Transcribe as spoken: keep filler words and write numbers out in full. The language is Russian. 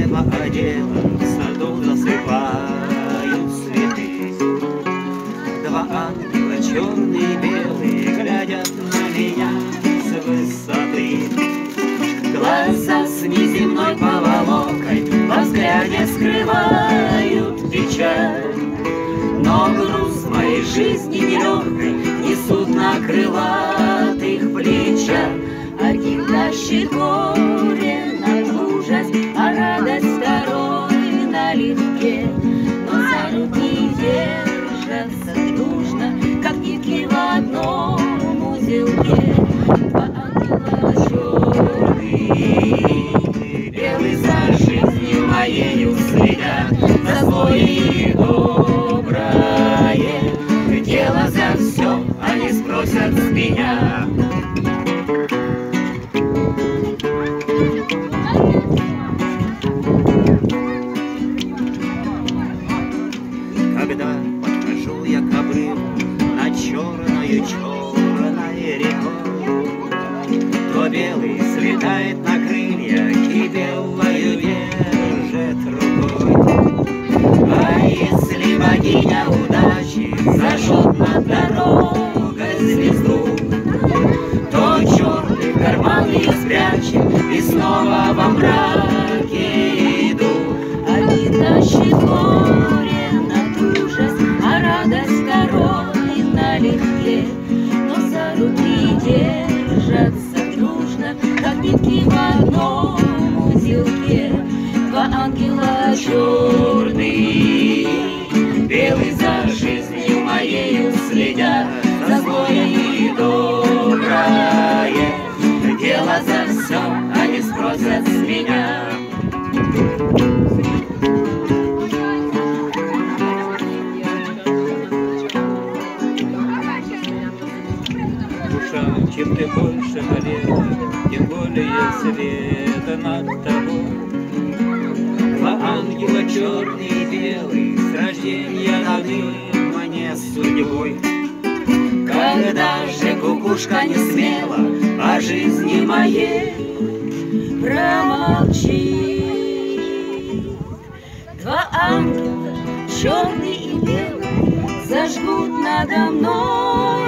небо одело, в саду засыпают цветы. Два ангела, черный и белый, глядят на меня с высоты. Глаза с неземной поволокой во взгляде скрывают печаль, но груз моей жизни нелегкой несут на крылатых плечах. Один тащит горе на ужас, а радость второй налегке. Но за руки держатся дружно, как нитки в одном узелке. Два ангела черный, белый, за жизнью моею следят, за злое и доброе дело, за все они спросят с меня. Когда подхожу я к обрыву над черною черной рекой, то белый слетает на крылья и белую держит рукой. А если богиня удачи зажжет над дорогой звезду, то черный в карман ее спрячем и снова во мраке иду. Один тащит горе над ужас, а радость второй налегке. Но за руки держатся дружно, как нитки в одном узелке. Два ангела черный, белый, за жизнью моею следят, за злое и доброе дело, за все они спросят с меня. Душа, чем ты больше болела, тем более света над тобой. Два ангела черный и белый с рождения даны мне судьбой. Когда же кукушка не смела о жизни моей промолчит, два ангела, черный и белый, зажгут надо мной